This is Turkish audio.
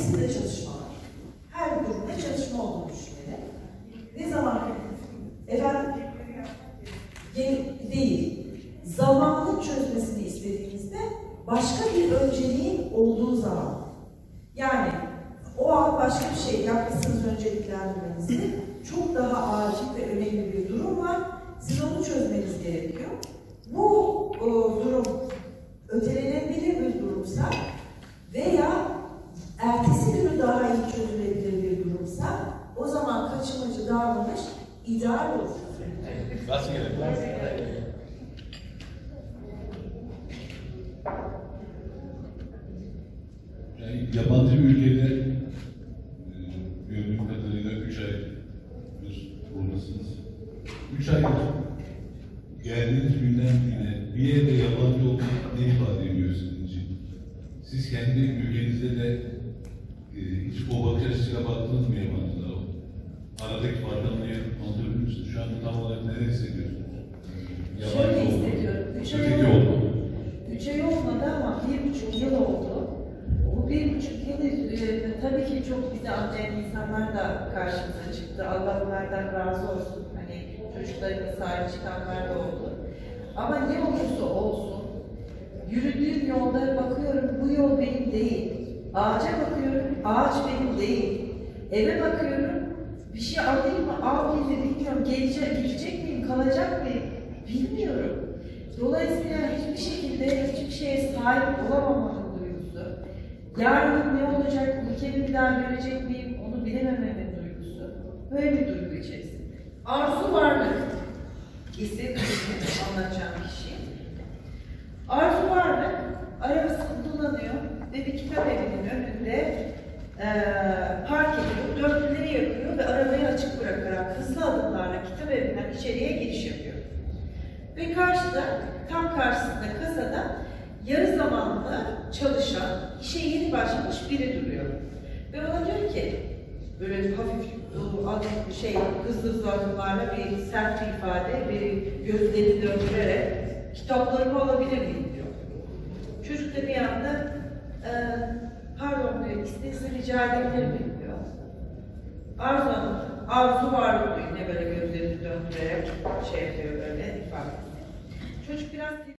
hepsinde çalışma var. Her durumda çalışma olduğunu düşünelim. Ne zaman efendim değil, zamanın çözmesini istediğimizde başka bir önceliğin olduğu zaman, yani o an başka bir şey yapmışsınız önceliklendirmenizde, çok daha acil ve önemli bir durum var. Siz onu çözmeniz gerekiyor. Bu durum ötelenebilir bir durumsa veya ertesi günü daha iyi çözülebilir bir durumsa o zaman kaçınmacı davranış ideal olur. Yani yabancı bir ülkede gördüğüm kadarıyla 3 ay buradasınız. 3 ay geldiğiniz günden güne bir yerde yabancı olmak ne ifade ediyor sizin için? Siz kendi ülkenizde de hiç o bakış açısıyla baktınız mı yabancılara? Aradaki farkı anlatabilir misiniz? Şu anda tam olarak neler hissediyorsunuz? Şöyle hissediyorum. 3 ay olmadı ama 1,5 yıl oldu. Bu 1,5 yıl tabii ki çok bizi anlayan insanlar da karşımıza çıktı. Allah onlardan razı olsun. Hani çocuklarına sahip çıkanlar da oldu. Ama ne olursa olsun, yürüdüğüm yolda bakıyorum, bu yol benim değil. Ağaca bakıyorum, ağaç benim değil. Eve bakıyorum, bir şey alayım mı, almayayım mı bilmiyorum. Gidecek miyim, kalacak mıyım bilmiyorum. Dolayısıyla hiçbir şekilde hiçbir şeye sahip olamamanın duygusu, yarın ne olacak, ülkemi bir daha görecek miyim, onu bilemememin duygusu. Böyle bir duygu içerisinde. Arzu varlık. İstediğim anlatacağım kişi. Arzu varlık, arabası kullanıyor ve bir kitap evinin önünde park ediyor, dörtlüleri yakıyor ve arabayı açık bırakarak hızlı adımlarla kitap evinden içeriye giriş yapıyor. Ve karşıda, tam karşısında kasada yarı zamanlı çalışan, işe yeni başlamış biri duruyor. Ve ona diyor ki, böyle hafif hızlı adımlarla bir sert bir ifade, bir gözlerini döndürerek kitaplarımı alabilir miyim diyor. Çocuk da bir anda pardon diyor, izninizi rica edebilir miyim diyor. Arzu varlık diyor, yine böyle gözlerini döndürerek yapıyor böyle ifade. Çocuk biraz